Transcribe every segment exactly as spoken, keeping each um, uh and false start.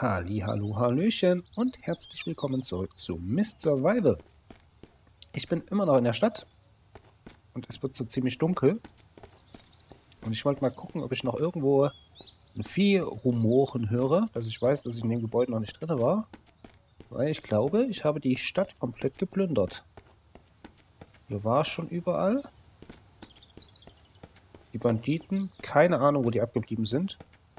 Halli, hallo, hallöchen und herzlich willkommen zurück zu Mist Survival. Ich bin immer noch in der Stadt und es wird so ziemlich dunkel. Und ich wollte mal gucken, ob ich noch irgendwo ein Vieh rumoren höre, dass ich weiß, dass ich in dem Gebäude noch nicht drin war. Weil ich glaube, ich habe die Stadt komplett geplündert. Hier war schon überall. Die Banditen, keine Ahnung, wo die abgeblieben sind.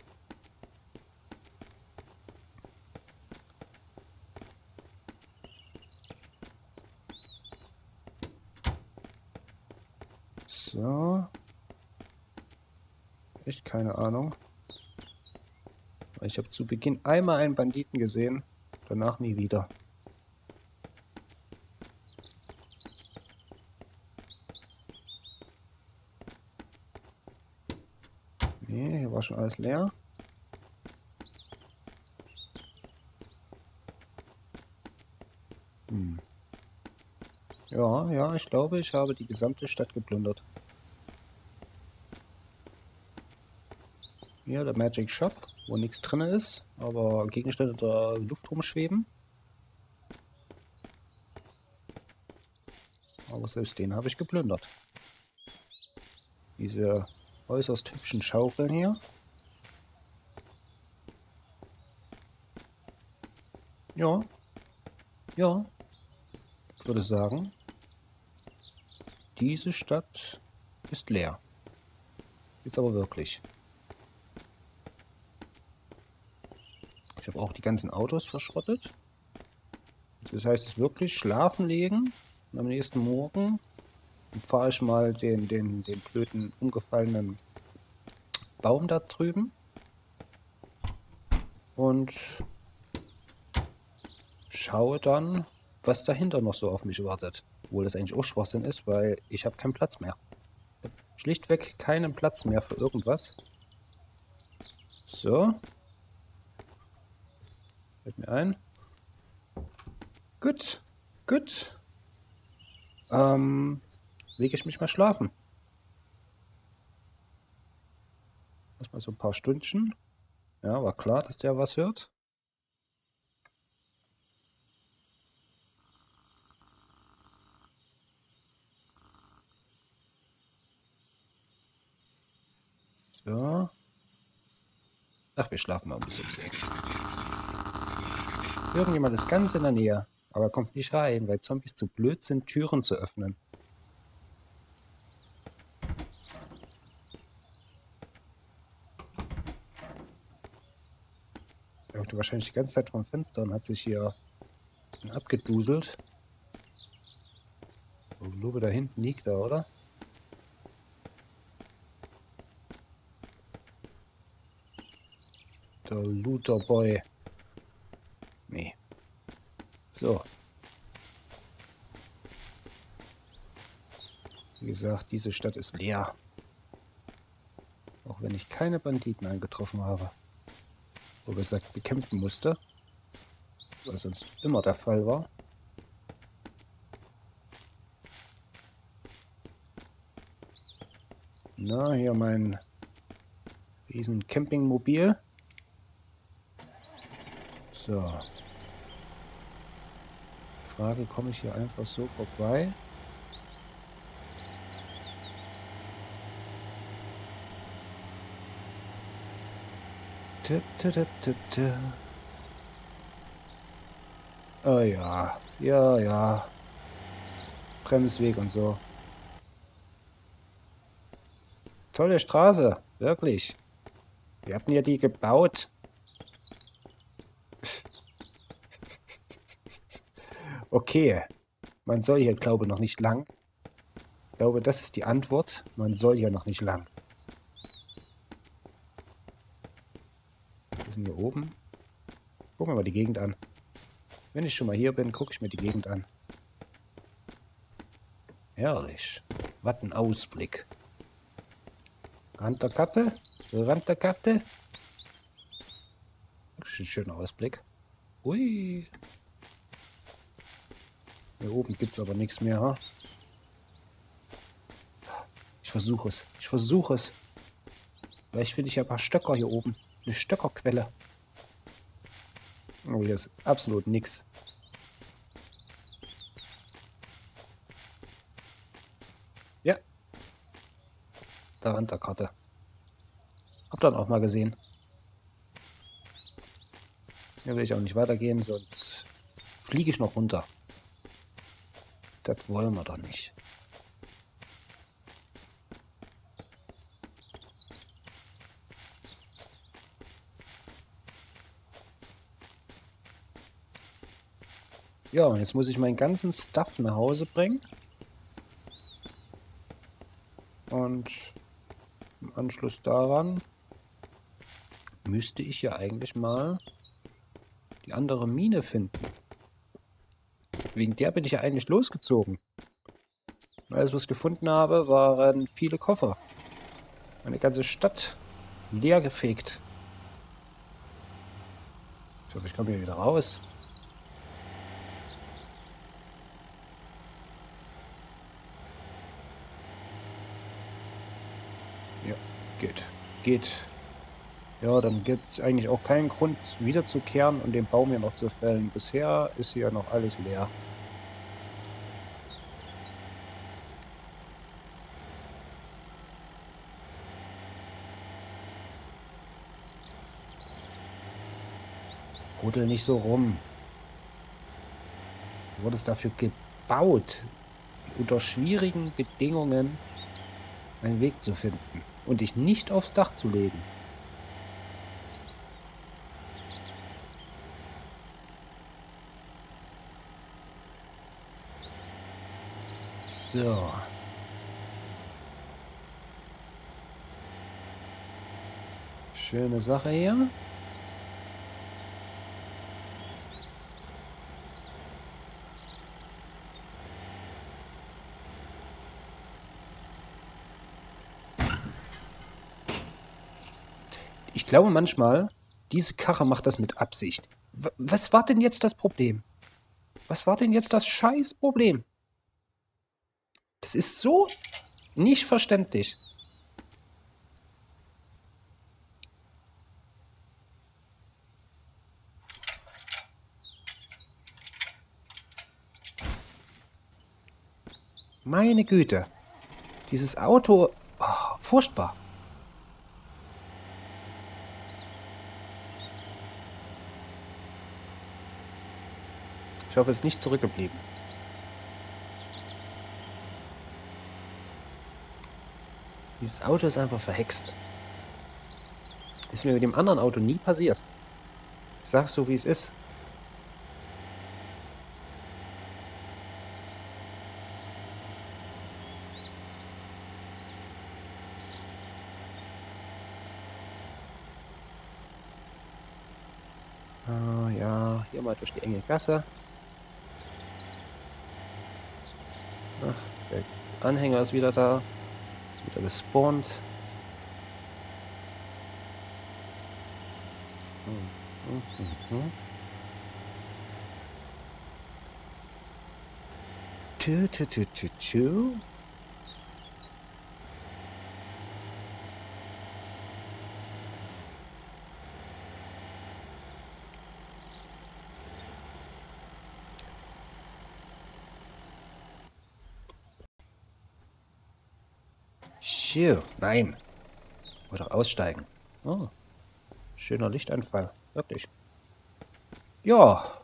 So. Echt keine Ahnung. Ich habe zu Beginn einmal einen Banditen gesehen, danach nie wieder. Nee, hier war schon alles leer. Hm. Ja, ja, ich glaube, ich habe die gesamte Stadt geplündert. Hier der Magic Shop, wo nichts drin ist, aber Gegenstände der Luft rumschweben. Aber selbst den habe ich geplündert. Diese äußerst hübschen Schaufeln hier. Ja, ja, ich würde sagen, diese Stadt ist leer. Jetzt aber wirklich. Ich habe auch die ganzen Autos verschrottet. Das heißt, es wirklich schlafen legen und am nächsten Morgen fahre ich mal den, den, den blöden, umgefallenen Baum da drüben und schaue dann, was dahinter noch so auf mich wartet. Obwohl das eigentlich auch Schwachsinn ist, weil ich habe keinen Platz mehr. Ich habe schlichtweg keinen Platz mehr für irgendwas. So. Fällt mir ein. Gut. Gut. Ähm, lege ich mich mal schlafen. Erstmal so ein paar Stündchen. Ja, war klar, dass der was hört. So. Ach, wir schlafen mal ein bisschen um sechs. Irgendjemand ist ganz in der Nähe, aber kommt nicht rein, weil Zombies zu blöd sind, Türen zu öffnen. Er hörte wahrscheinlich die ganze Zeit vom Fenster und hat sich hier abgeduselt. Oh, Lube, da hinten liegt er, oder? Der Looter Boy. Nee. So. Wie gesagt, diese Stadt ist leer. Auch wenn ich keine Banditen angetroffen habe. Wo gesagt bekämpfen musste. Was sonst immer der Fall war. Na, hier mein riesen Campingmobil. So. Frage, komme ich hier einfach so vorbei? Tü, tü, tü, tü, tü. Oh ja, ja, ja. Bremsweg und so. Tolle Straße, wirklich. Wir hatten ja die gebaut. Okay, man soll hier, glaube ich, noch nicht lang. Ich glaube, das ist die Antwort. Man soll hier noch nicht lang. Wir sind hier oben. Gucken wir mal die Gegend an. Wenn ich schon mal hier bin, gucke ich mir die Gegend an. Herrlich. Was ein Ausblick. Rand der Karte. Rand der Karte. Wirklich ein schöner Ausblick. Ui. Hier oben gibt es aber nichts mehr. Ha? Ich versuche es. Ich versuche es. Vielleicht finde ich ja ein paar Stöcker hier oben. Eine Stöckerquelle. Oh, hier ist absolut nix. Ja, da Rand der Karte. Hab dann auch mal gesehen. Hier will ich auch nicht weitergehen, sonst fliege ich noch runter. Das wollen wir doch nicht. Ja, und jetzt muss ich meinen ganzen Stuff nach Hause bringen. Und im Anschluss daran müsste ich ja eigentlich mal die andere Mine finden. Wegen der bin ich ja eigentlich losgezogen. Und alles, was ich gefunden habe, waren viele Koffer. Eine ganze Stadt leer gefegt. Ich hoffe, ich komme hier wieder raus. Ja, geht. Geht. Ja, dann gibt es eigentlich auch keinen Grund, wiederzukehren und den Baum hier noch zu fällen. Bisher ist hier noch alles leer. Rudel nicht so rum. Du wurdest dafür gebaut, unter schwierigen Bedingungen einen Weg zu finden und dich nicht aufs Dach zu legen. So. Schöne Sache hier. Ich glaube manchmal, diese Karre macht das mit Absicht. W- Was war denn jetzt das Problem? Was war denn jetzt das Scheißproblem? Das ist so nicht verständlich. Meine Güte. Dieses Auto... Oh, furchtbar. Ich hoffe, es ist nicht zurückgeblieben. Dieses Auto ist einfach verhext. Ist mir mit dem anderen Auto nie passiert. Ich sag's so, wie es ist. Ah, ja, hier mal durch die enge Gasse. Ach, der Anhänger ist wieder da. Ist wieder gespawnt. Hm, hm, hm, hm. Tü, tü, tü, tü, tü. Phew, nein. Oder aussteigen. Oh, schöner Lichteinfall. Wirklich. Ja,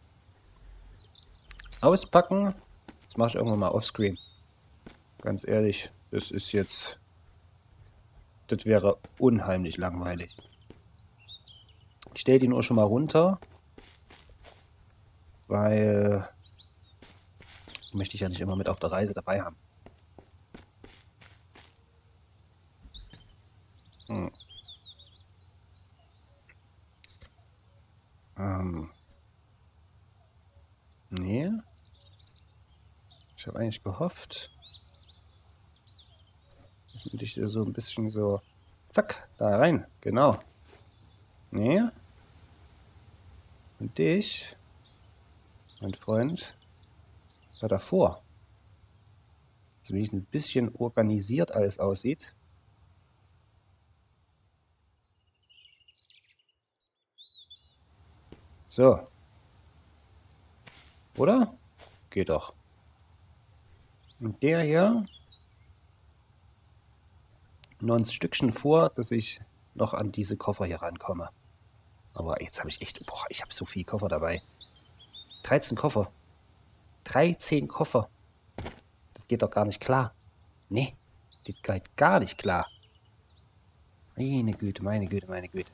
auspacken. Das mache ich irgendwann mal offscreen. Ganz ehrlich, das ist jetzt... Das wäre unheimlich langweilig. Ich stelle die nur schon mal runter, weil möchte ich ja nicht immer mit auf der Reise dabei haben. Hm. Ähm. Nee. Ich habe eigentlich gehofft, dass man dich so ein bisschen so... Zack, da rein. Genau. Nee. Und dich, mein Freund, da davor. Also wie es ein bisschen organisiert alles aussieht. So. Oder? Geht doch. Und der hier nur ein Stückchen vor, dass ich noch an diese Koffer hier rankomme. Aber jetzt habe ich echt... Boah, ich habe so viel Koffer dabei. dreizehn Koffer. dreizehn Koffer. Das geht doch gar nicht klar. Nee, das geht gar nicht klar. Meine Güte, meine Güte, meine Güte.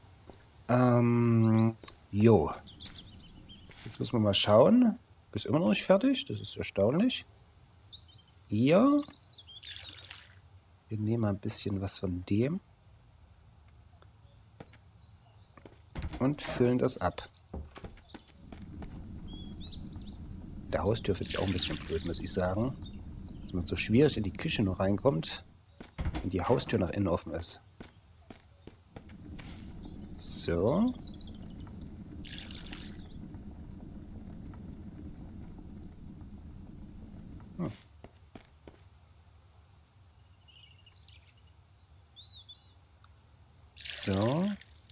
Ähm, jo. Jetzt müssen wir mal schauen. Ist immer noch nicht fertig. Das ist erstaunlich. Hier. Wir nehmen mal ein bisschen was von dem. Und füllen das ab. Der Haustür finde ich auch ein bisschen blöd, muss ich sagen. Dass man so schwierig in die Küche noch reinkommt, wenn die Haustür nach innen offen ist. So. Hm. So.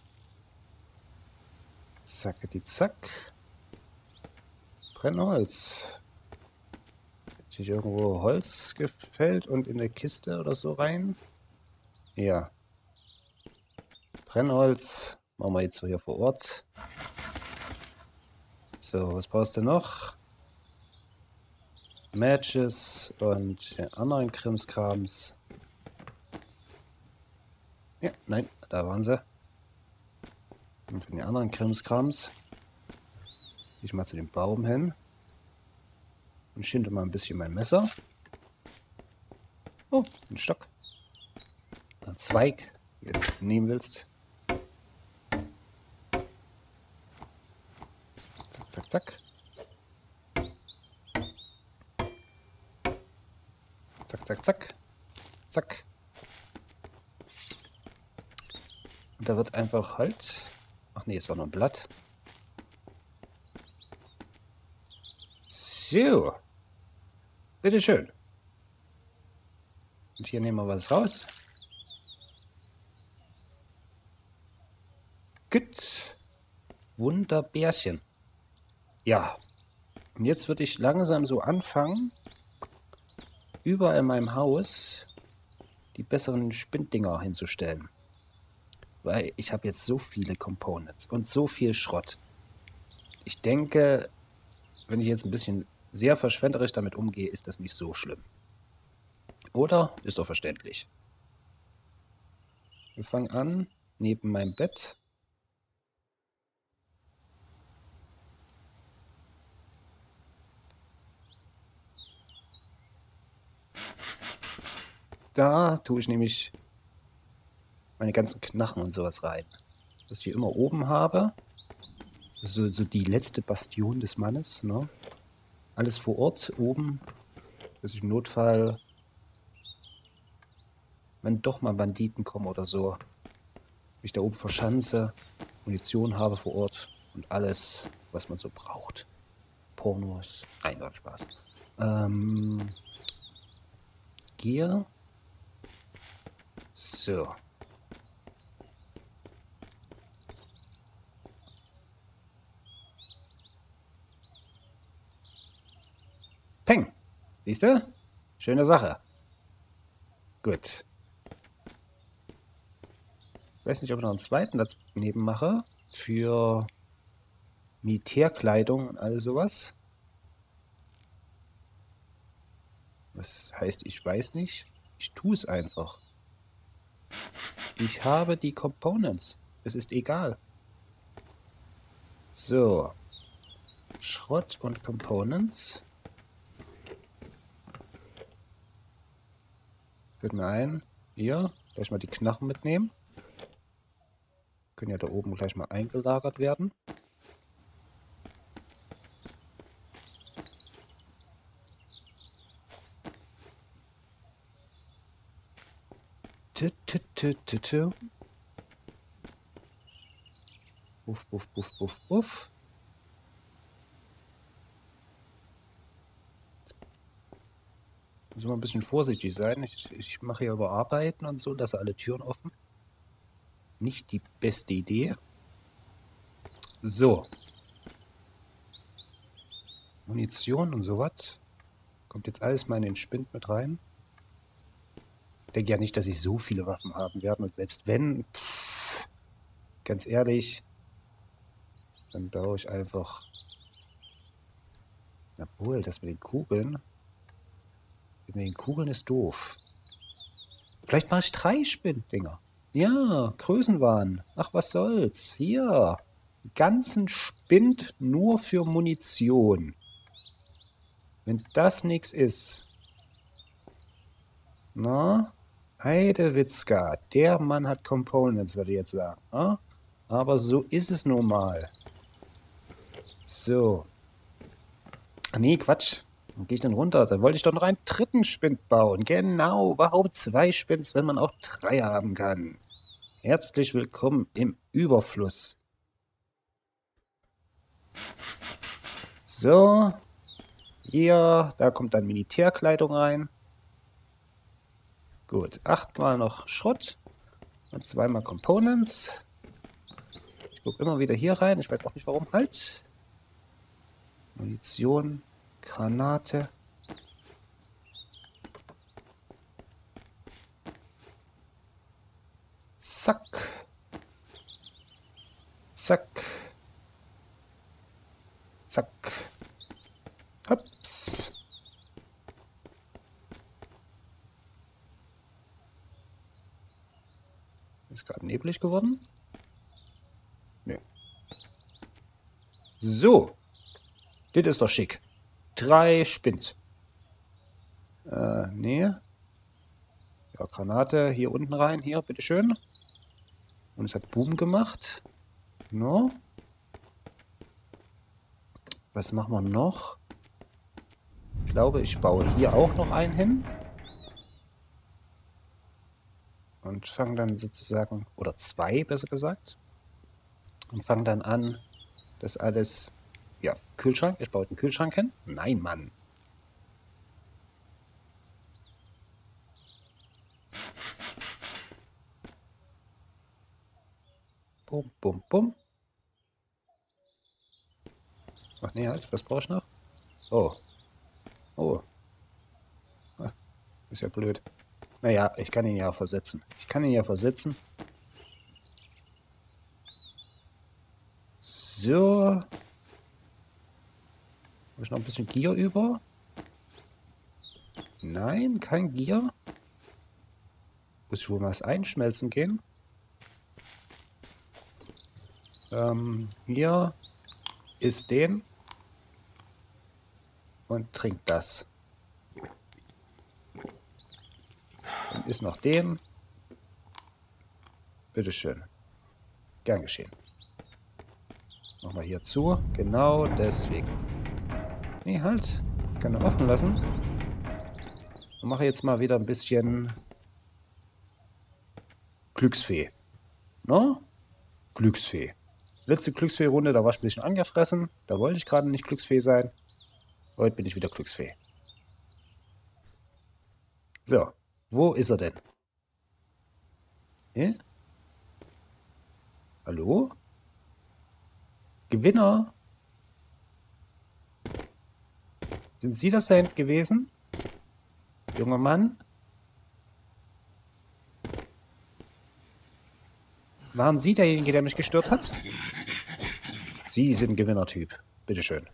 Zacke die Zack. Brennholz. Hat sich irgendwo Holz gefällt und in der Kiste oder so rein? Ja. Brennholz. Machen wir jetzt so hier vor Ort. So, was brauchst du noch? Matches und den anderen Krimskrams. Ja, nein, da waren sie. Und von den anderen Krimskrams gehe ich mal zu dem Baum hin und schinde mal ein bisschen mein Messer. Oh, ein Stock. Ein Zweig, wie du es nehmen willst. Zack, zack, zack. Zack, zack, zack. Zack. Und da wird einfach halt... Ach nee, es war noch ein Blatt. So. Bitteschön. Und hier nehmen wir was raus. Gut. Wunderbärchen. Ja. Und jetzt würde ich langsam so anfangen, überall in meinem Haus die besseren Spinddinger hinzustellen. Weil ich habe jetzt so viele Components und so viel Schrott. Ich denke, wenn ich jetzt ein bisschen sehr verschwenderisch damit umgehe, ist das nicht so schlimm. Oder? Ist doch verständlich. Wir fangen an, neben meinem Bett. Da tue ich nämlich meine ganzen Knarren und sowas rein. Was ich hier immer oben habe. So, so die letzte Bastion des Mannes. Ne? Alles vor Ort oben, dass ich im Notfall, wenn doch mal Banditen kommen oder so, mich da oben verschanze, Munition habe vor Ort und alles, was man so braucht. Pornos, nein, war Spaß. Ähm, Gear. So. Peng. Siehst du? Schöne Sache. Gut. Ich weiß nicht, ob ich noch einen zweiten daneben mache. Für Militärkleidung und all sowas. Was heißt, ich weiß nicht? Ich tue es einfach. Ich habe die Components. Es ist egal. So. Schrott und Components. Fällt mir ein. Hier. Gleich mal die Knarren mitnehmen. Können ja da oben gleich mal eingelagert werden. Uff, uff, uff, uff, uff. Muss mal ein bisschen vorsichtig sein. Ich, ich mache hier Überarbeiten und so, lasse alle Türen offen. Nicht die beste Idee. So. Munition und sowas. Kommt jetzt alles mal in den Spind mit rein. Ich denke ja nicht, dass ich so viele Waffen haben werde. Und selbst wenn, pff, ganz ehrlich, dann baue ich einfach... Obwohl, das mit den Kugeln... Das mit den Kugeln ist doof. Vielleicht mache ich drei Spinddinger. Ja, Größenwahn. Ach, was soll's. Hier. Den ganzen Spind nur für Munition. Wenn das nichts ist. Na? Heidewitzka. Der Mann hat Components, würde ich jetzt sagen. Na? Aber so ist es nun mal. So. Ach nee, Quatsch. Dann gehe ich dann runter. Dann wollte ich doch noch einen dritten Spind bauen. Genau. Warum zwei Spinds, wenn man auch drei haben kann? Herzlich willkommen im Überfluss. So. Hier, da kommt dann Militärkleidung rein. Gut, achtmal noch Schrott und zweimal Components. Ich gucke immer wieder hier rein. Ich weiß auch nicht warum. Halt. Munition, Granate. Zack. Zack. Zack. Ups. Ist gerade neblig geworden? Nö. So. Das ist doch schick. Drei Spins. Äh, nee. Ja, Granate hier unten rein. Hier, bitteschön. Und es hat Boom gemacht. No. Was machen wir noch? Ich glaube, ich baue hier auch noch einen hin. Und fange dann sozusagen, oder zwei besser gesagt. Und fange dann an, das alles, ja, Kühlschrank. Ich baue den Kühlschrank hin. Nein, Mann. Bum, bum, bum. Ach nee, halt, was brauche ich noch? Oh. Oh. Ah, ist ja blöd. Naja, ich kann ihn ja versetzen. Ich kann ihn ja versetzen. So. Habe ich noch ein bisschen Gier über? Nein, kein Gier. Muss ich wohl was einschmelzen gehen? Ähm, hier ist den. Und trinkt das. Dann ist noch den. Bitteschön. Gern geschehen. Nochmal hier zu. Genau deswegen. Nee, halt. Ich kann ihn offen lassen. Und mache jetzt mal wieder ein bisschen Glücksfee. No? Glücksfee. Letzte Glücksfee-Runde, da war ich ein bisschen angefressen. Da wollte ich gerade nicht Glücksfee sein. Heute bin ich wieder Glücksfee. So, wo ist er denn? Hä? Hallo? Gewinner? Sind Sie das denn gewesen? Junger Mann? Waren Sie derjenige, der mich gestört hat? Sie sind ein Gewinnertyp. Bitteschön.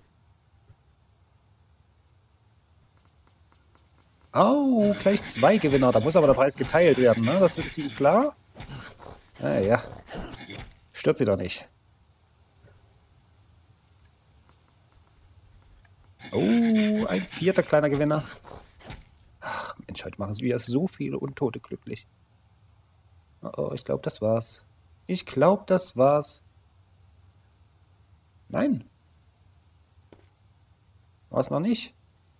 Oh, gleich zwei Gewinner. Da muss aber der Preis geteilt werden, ne? Das ist Ihnen klar? Ah, ja. Stört Sie doch nicht. Oh, ein vierter kleiner Gewinner. Ach, Mensch, heute machen Sie wieder so viele Untote glücklich. Oh, oh, ich glaube, das war's. Ich glaube, das war's. Nein. War's noch nicht?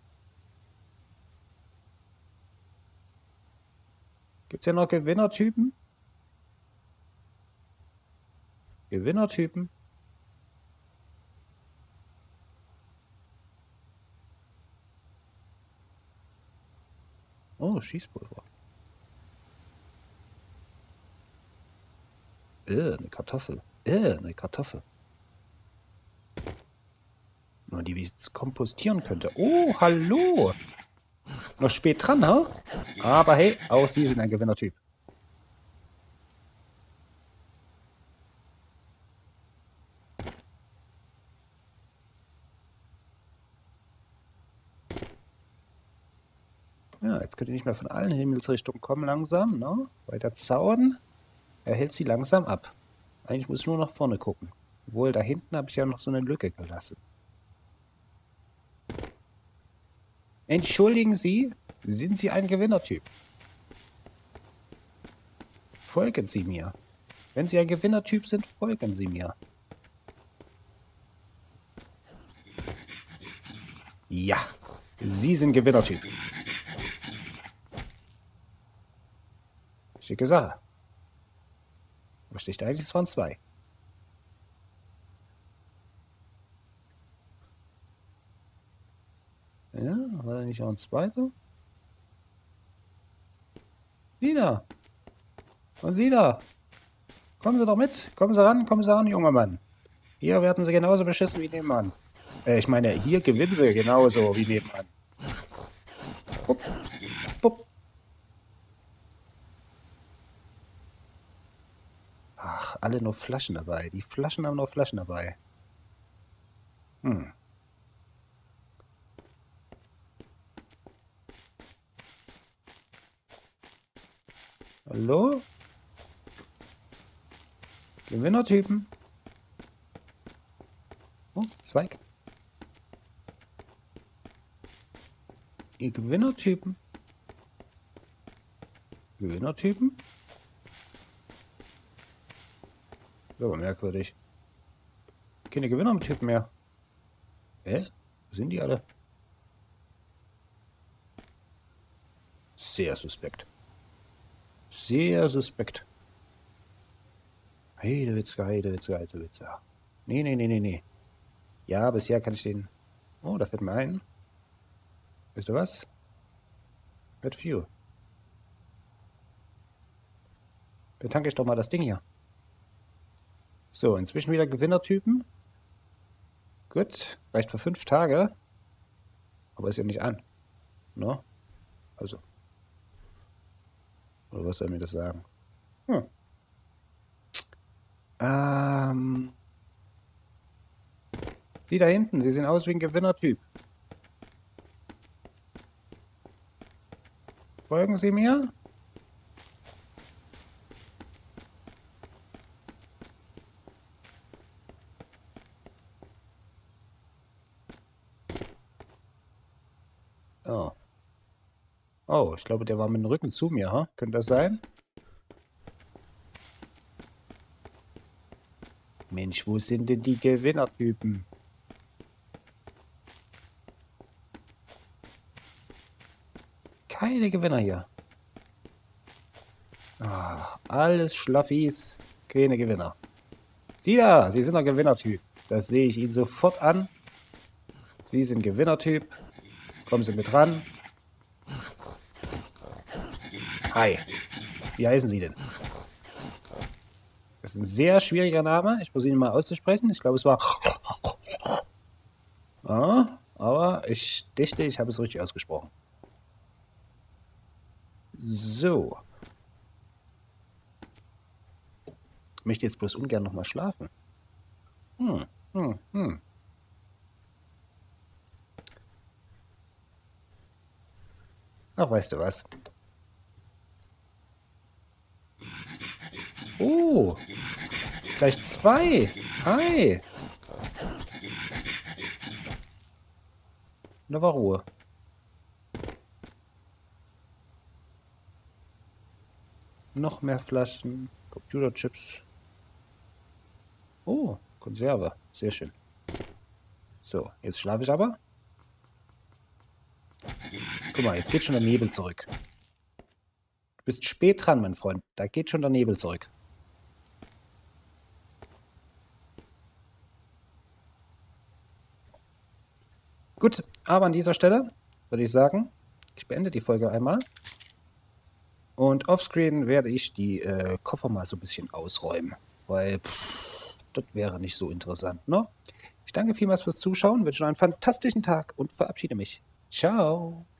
Gibt's ja noch Gewinnertypen? Gewinnertypen? Oh, Schießpulver. Äh, eine Kartoffel. Äh, eine Kartoffel. mal, die ich kompostieren könnte. Oh, hallo! Noch spät dran, ha? Aber hey, auch Sie sind ein Gewinnertyp. Ja, jetzt könnt ihr nicht mehr von allen Himmelsrichtungen kommen langsam, ne? Weil der Zaun, er hält sie langsam ab. Eigentlich muss ich nur nach vorne gucken. Obwohl, da hinten habe ich ja noch so eine Lücke gelassen. Entschuldigen Sie, sind Sie ein Gewinnertyp? Folgen Sie mir. Wenn Sie ein Gewinnertyp sind, folgen Sie mir. Ja, Sie sind Gewinnertyp. Schicke Sache. Was steht da eigentlich? Es waren zwei. Ja, war da nicht auch ein zweiter? Sie da. Und Sie da. Kommen Sie doch mit. Kommen Sie ran, kommen Sie ran, junger Mann. Hier werden Sie genauso beschissen wie nebenan. Äh, ich meine, hier gewinnen Sie genauso wie nebenan. Bup, bup. Ach, alle nur Flaschen dabei. Die Flaschen haben nur Flaschen dabei. Hm. Hallo? Gewinnertypen. Oh, Zweig. Ihr Gewinnertypen. Gewinnertypen? Das ist aber merkwürdig. Keine Gewinnertypen mehr. Hä? Wo sind die alle? Sehr suspekt. Sehr suspekt. Heidewitzka, Heidewitzka, Heidewitzka. Nee, nee, nee, nee, nee. Ja, bisher kann ich den... Oh, da fällt mir ein. Weißt du was? Bad View. Betanke ich doch mal das Ding hier. So, inzwischen wieder Gewinnertypen. Gut, reicht für fünf Tage. Aber ist ja nicht an. Ne? Also. Oder was soll mir das sagen? Hm. Ähm. Die da hinten, sie sehen aus wie ein Gewinnertyp. Folgen Sie mir? Oh. Oh, ich glaube, der war mit dem Rücken zu mir, ha? Könnte das sein? Mensch, wo sind denn die Gewinnertypen? Keine Gewinner hier. Ah, alles Schlaffis, keine Gewinner. Sie da, Sie sind ein Gewinnertyp. Das sehe ich Ihnen sofort an. Sie sind Gewinnertyp. Kommen Sie mit ran. Hi. Wie heißen Sie denn? Das ist ein sehr schwieriger Name. Ich muss ihn mal auszusprechen. Ich glaube, es war... Ah, aber ich dachte, ich habe es richtig ausgesprochen. So. Ich möchte jetzt bloß ungern nochmal schlafen. Hm, hm, hm. Ach, weißt du was? Oh, gleich zwei. Hi. Da war Ruhe. Noch mehr Flaschen, Computerchips. Oh, Konserve. Sehr schön. So, jetzt schlafe ich aber. Guck mal, jetzt geht schon der Nebel zurück. Du bist spät dran, mein Freund. Da geht schon der Nebel zurück. Gut, aber an dieser Stelle würde ich sagen, ich beende die Folge einmal. Und offscreen werde ich die äh, Koffer mal so ein bisschen ausräumen. Weil, pff, das wäre nicht so interessant, ne? Ich danke vielmals fürs Zuschauen, wünsche noch einen fantastischen Tag und verabschiede mich. Ciao.